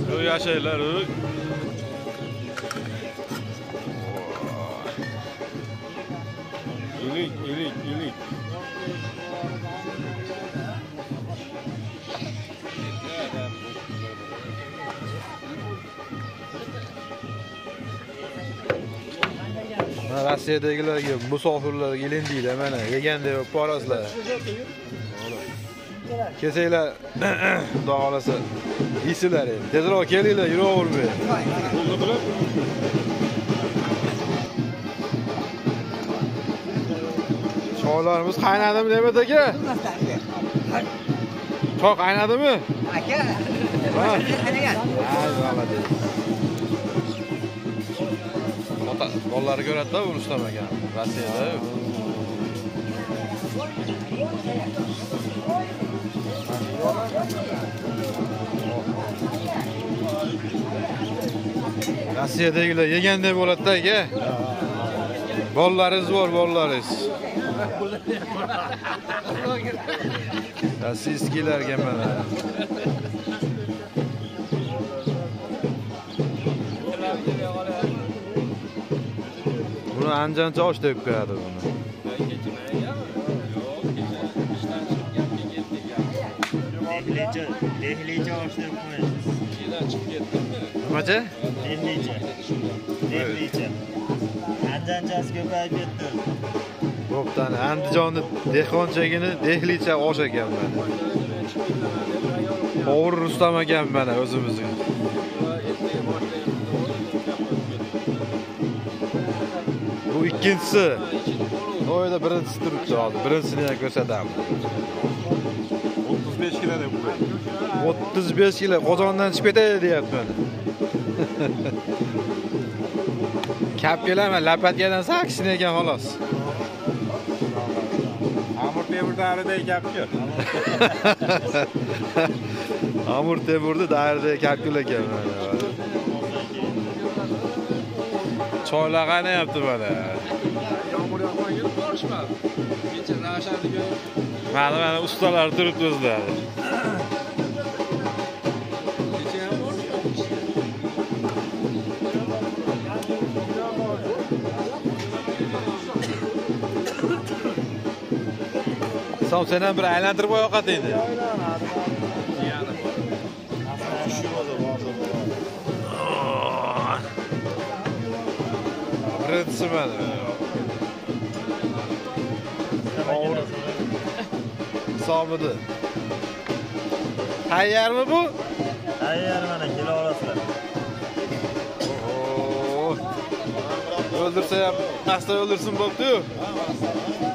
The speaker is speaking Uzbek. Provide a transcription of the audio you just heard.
Bu yaşaylar o. İlik. Rossiyadagilarga musofirlar kelin deydi mana yeganda yo'q borasizlar. Kesinglar xudo xolasa yeysizlar endi. Tezroq kelinglar, yuravermay. Choylarimiz qaynadimi Ne'mat aka? Choy qaynadimi? Aka. Qaynagan. Ay, malades. Bollari ko'radi-da, Rustam aka. Rossiyada. Rossiyadagilar yeganday bo'ladi-da aka. Bollaringiz bor, bollaringiz. Rossiyskilarga mana. Buni Anjan chosh deb qo'yadi buni. Dehlicha osh deb qo'yadi. Nimacha? Dehlicha. Anjanchasi ko'payib ketdi. Bo'ptani Andijonni dehqonchagini dehlicha osh ekan mana. O'g'ri Rustam ekan mana o'zimizning. Bu ikkinchisi. To'yda birinchisi turibdi hozir. Birinchisini ham ko'rsatamiz. 35 kilo deb qo'ydi. 35 kilo qozondan chiqib ketadi deyapman. Kap kelaman, lapatkadan sakishni ekan xolos. Amur Temur davrida gap yo'q. Amur Temurda davrida kalkul ekan mana. Choylar qaynayapti mana. Yomg'ir yoqmagan borishmadi. Kecha Ravshanniga Mana ustalar turibdi o'zlari. kecha ham bor. Sen ham bir aylantirib qo'yoqat endi. Birinchisi mana. Hisobida. Tayyormi bu? Tayyor mana kela olasizlar. O'ldirsa ham qasda o'ldirsin bo'pti-yu.